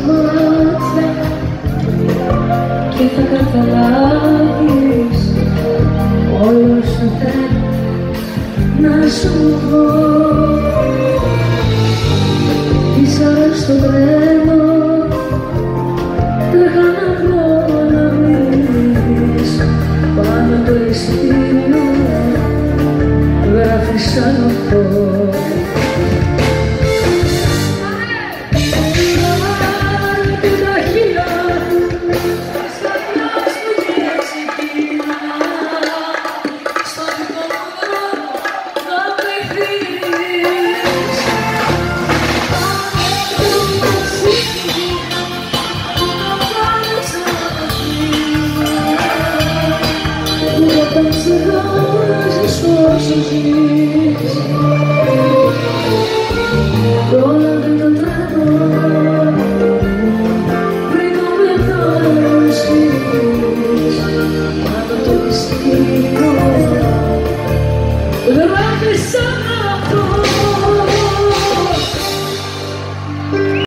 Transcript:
μάτια και θα καταλάβεις όλο σου θέλω να σου πω. Πήσα στο τρένο, λέγα να βρω να μείνεις πάνω το εισιτήριο, γράφει σαν αυτό. The rock is so